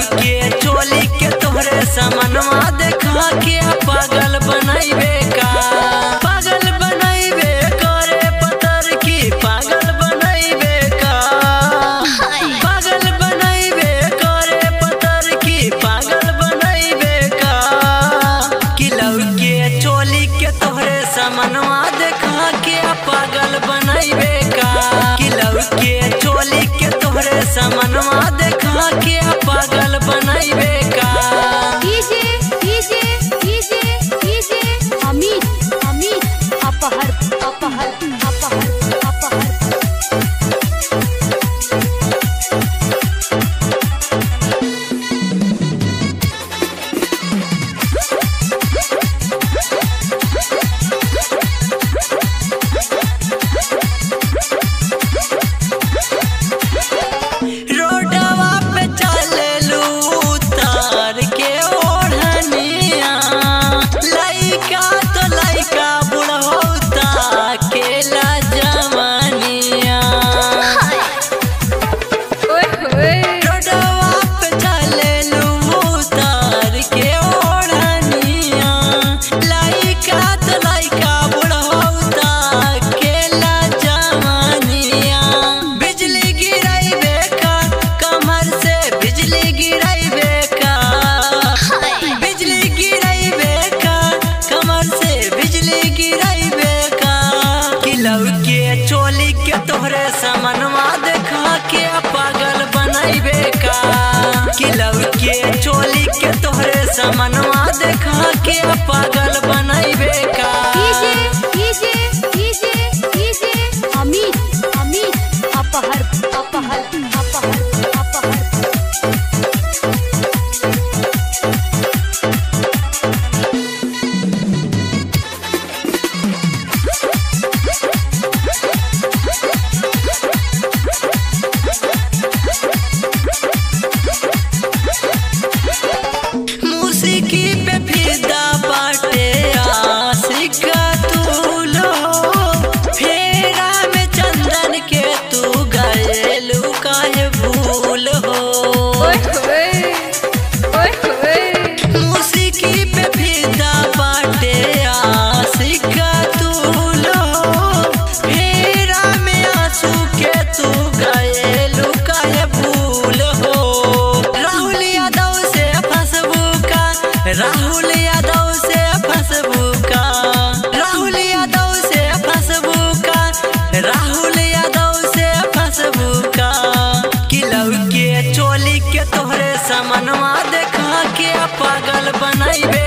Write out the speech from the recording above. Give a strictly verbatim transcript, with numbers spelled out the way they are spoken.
के चोली के तोहरे समनवा देखा के पागल बनैबे का पागल बनैबे करे पतर की पागल बनैबे का पागल बनैबे करे पतर की पागल बनैबे का कि के चोली के तोहरे समनवा देखा के पागल बनैबे का कि के चोली के तोहरे समनवा देखा के पागल बनैबे का DJ DJ DJ DJ Amit Amit अपहर अपहर अपहर अपहर के चोली के तोहरे समनवा देखा के पागल बनैबे का कि के चोली के तोहरे समनवा देखा के पागल बनैबे का DJ DJ DJ DJ Amit Amit अपहर अपहर अपहर अपहर राहुल यादव से फसबुका राहुल यादव से फसबुका राहुल यादव से फसबुका कि के चोली के तोहरे समनवा देखा के पागल बनैबे